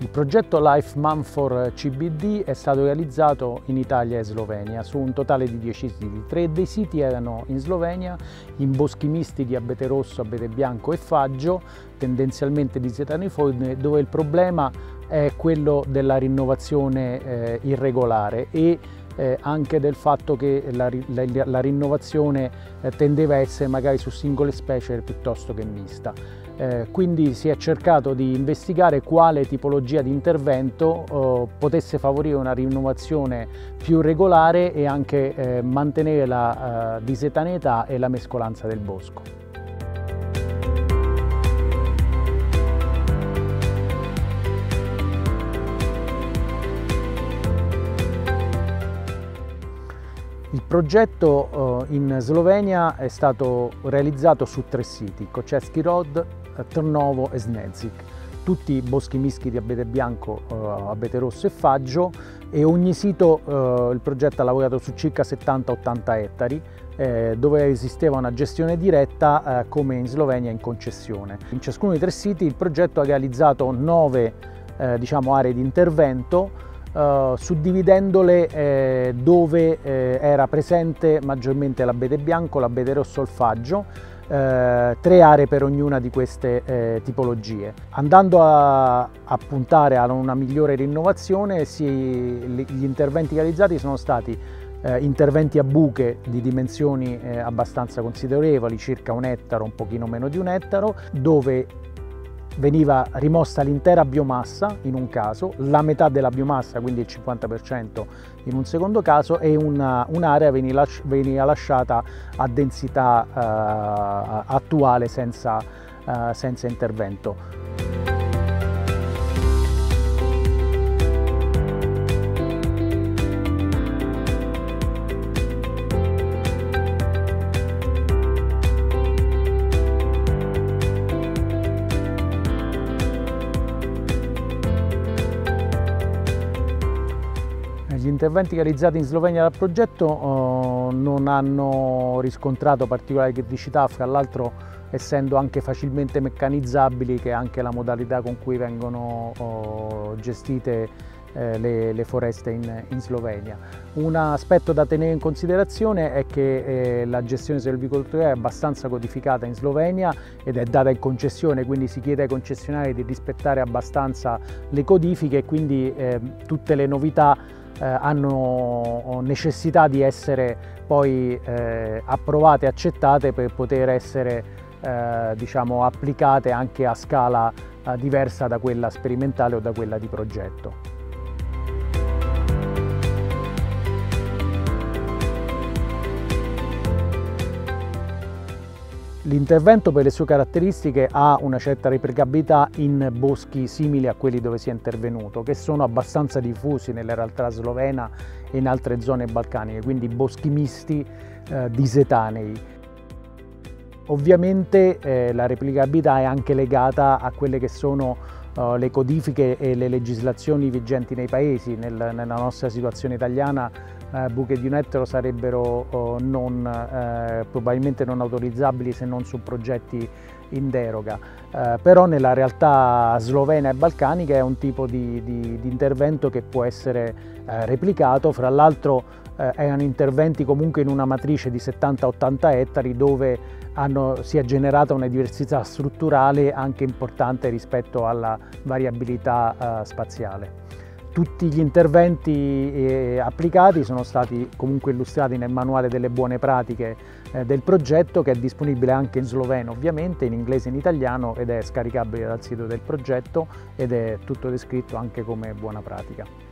Il progetto Life Man for CBD è stato realizzato in Italia e Slovenia su un totale di 10 siti. 3 dei siti erano in Slovenia, in boschi misti di abete rosso, abete bianco e faggio, tendenzialmente di setaniforme, dove il problema è quello della rinnovazione irregolare e anche del fatto che la rinnovazione tendeva a essere magari su singole specie piuttosto che mista. Quindi si è cercato di investigare quale tipologia di intervento potesse favorire una rinnovazione più regolare e anche mantenere la disetaneità e la mescolanza del bosco. Il progetto in Slovenia è stato realizzato su 3 siti, Kočevski Rod, Trnovo e Snežič, tutti boschi misti di abete bianco, abete rosso e faggio, e ogni sito il progetto ha lavorato su circa 70-80 ettari dove esisteva una gestione diretta come in Slovenia in concessione. In ciascuno dei 3 siti il progetto ha realizzato 9 aree di intervento, suddividendole dove era presente maggiormente l'abete bianco, l'abete rosso e il faggio, 3 aree per ognuna di queste tipologie. Andando a puntare a una migliore rinnovazione, gli interventi realizzati sono stati interventi a buche di dimensioni abbastanza considerevoli, circa 1 ettaro, un pochino meno di 1 ettaro, dove veniva rimossa l'intera biomassa in un caso, la metà della biomassa, quindi il 50% in un secondo caso, e un'area veniva lasciata a densità attuale senza intervento. Gli interventi realizzati in Slovenia dal progetto non hanno riscontrato particolari criticità, fra l'altro essendo anche facilmente meccanizzabili, che è anche la modalità con cui vengono gestite le foreste in Slovenia. Un aspetto da tenere in considerazione è che la gestione selvicolturale è abbastanza codificata in Slovenia ed è data in concessione, quindi si chiede ai concessionari di rispettare abbastanza le codifiche, e quindi tutte le novità hanno necessità di essere poi approvate e accettate per poter essere applicate anche a scala diversa da quella sperimentale o da quella di progetto. L'intervento, per le sue caratteristiche, ha una certa replicabilità in boschi simili a quelli dove si è intervenuto, che sono abbastanza diffusi nella realtà slovena e in altre zone balcaniche, quindi boschi misti disetanei. Ovviamente la replicabilità è anche legata a quelle che sono le codifiche e le legislazioni vigenti nei paesi. Nella nostra situazione italiana buche di 1 ettaro sarebbero probabilmente non autorizzabili se non su progetti in deroga, però nella realtà slovena e balcanica è un tipo di intervento che può essere replicato. Fra l'altro erano interventi comunque in una matrice di 70-80 ettari dove si è generata una diversità strutturale anche importante rispetto alla variabilità spaziale. Tutti gli interventi applicati sono stati comunque illustrati nel manuale delle buone pratiche del progetto, che è disponibile anche in sloveno ovviamente, in inglese e in italiano, ed è scaricabile dal sito del progetto ed è tutto descritto anche come buona pratica.